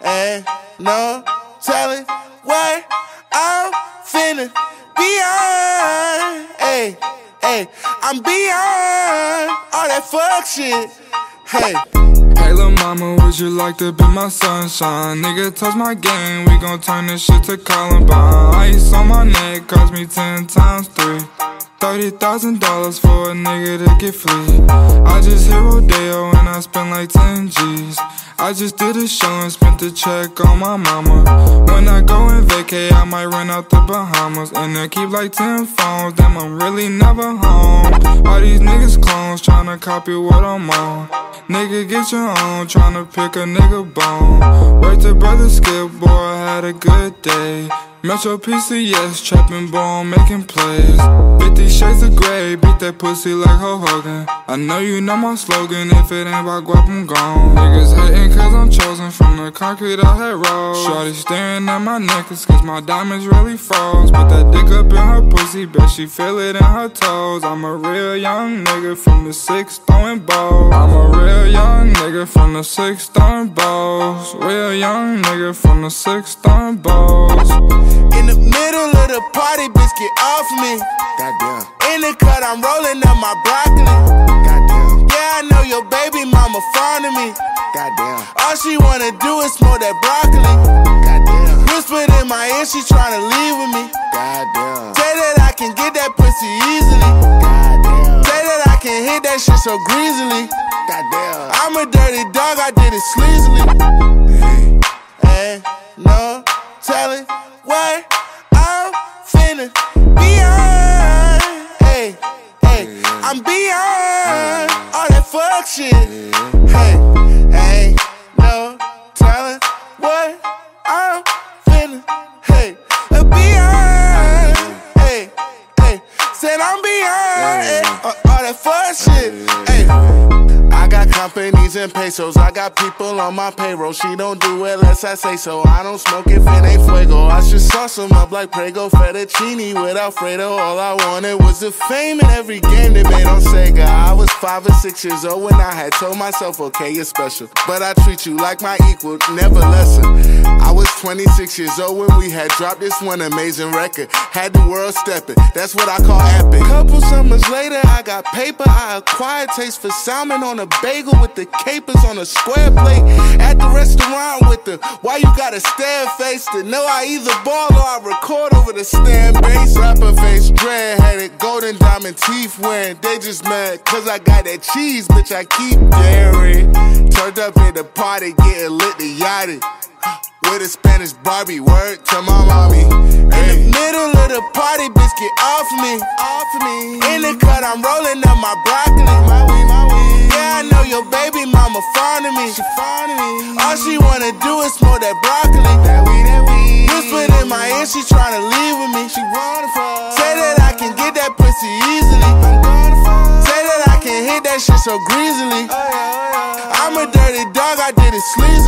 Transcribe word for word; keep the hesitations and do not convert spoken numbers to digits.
Ain't no telling what I'm finna beyond. Hey, hey, I'm beyond all that fuck shit. Hey. Hey lil' mama, would you like to be my sunshine? Nigga, touch my game, we gon' turn this shit to Columbine. Ice on my neck cost me ten times three. Thirty thousand dollars for a nigga to get free. I just hit Rodeo and I spent like ten G's. I just did a show and spent the check on my mama. When I go and vacay, I might run out the Bahamas. And I keep like ten phones, damn I'm really never home. All these niggas clones tryna copy what I'm on. Nigga get your own, tryna pick a nigga bone. Wait till brother Skip, boy I had a good day. Metro P C S, trapping bone, making plays. Fifty shades of grey, beat that pussy like Hulk Hogan. I know you know my slogan, if it ain't about guap, I'm gone. Niggas hating cause I'm chosen from the concrete I had rolled. Shorty staring at my necklace cause my diamonds really froze. Put that dick up in her pussy, bet she feel it in her toes. I'm a real young nigga from the six throwing balls. I'm a real young nigga from the six throwing balls. Real young nigga from the six throwing balls. In the middle of the party, bitch, get off me. Goddamn. In the cut, I'm rolling up my broccoli. Goddamn. Yeah, I know your baby mama fond of me. Goddamn. All she wanna do is smoke that broccoli. Goddamn. Whispered in my ear, she tryna leave with me. Goddamn. Say that I can get that pussy easily. Goddamn. Say that I can hit that shit so greasily. Goddamn. I'm a dirty dog, I did it sleazily. Hey, ain't no telling what I'm finna beyond. Hey, hey, I'm beyond all that fuck shit. Hey, ain't no telling what I'm finna, hey, beyond. Hey, hey, said I'm beyond hey, all that fuck shit. Hey. I got companies and pesos, I got people on my payroll. She don't do it unless I say so. I don't smoke if it ain't fuego. I should sauce them up like Prego fettuccine with Alfredo. All I wanted was the fame in every game they made on Sega. I was five or six years old when I had told myself, okay, you're special, but I treat you like my equal, never lesser. I was twenty-six years old when we had dropped this one amazing record. Had the world stepping, that's what I call epic. Couple summers later, I got paper. I acquired taste for salmon on a bagel with the capers on a square plate. At the restaurant with the why you got a stare face to know I either ball or I record over the stand bass. Rapper face, dread headed, golden diamond teeth wearing. They just mad cause I got that cheese, bitch, I keep daring. Turned up at the party, getting lit to yachty. With a Spanish Barbie, word to my mommy. In the middle of the party, bitch, get off me. Off me. In the cut, I'm rolling up my broccoli. My weed, my weed. Yeah, I know your baby mama fond of me. She fond of me. All she wanna do is smoke that broccoli. That weed, that weed. Whispered in my ear, she tryna leave with me. She wanna fuck. Say that I can get that pussy easily. I'm gonna fuck. Say that I can hit that shit so greasily. Oh, yeah, oh, yeah. I'm a dirty dog, I did it sleazy.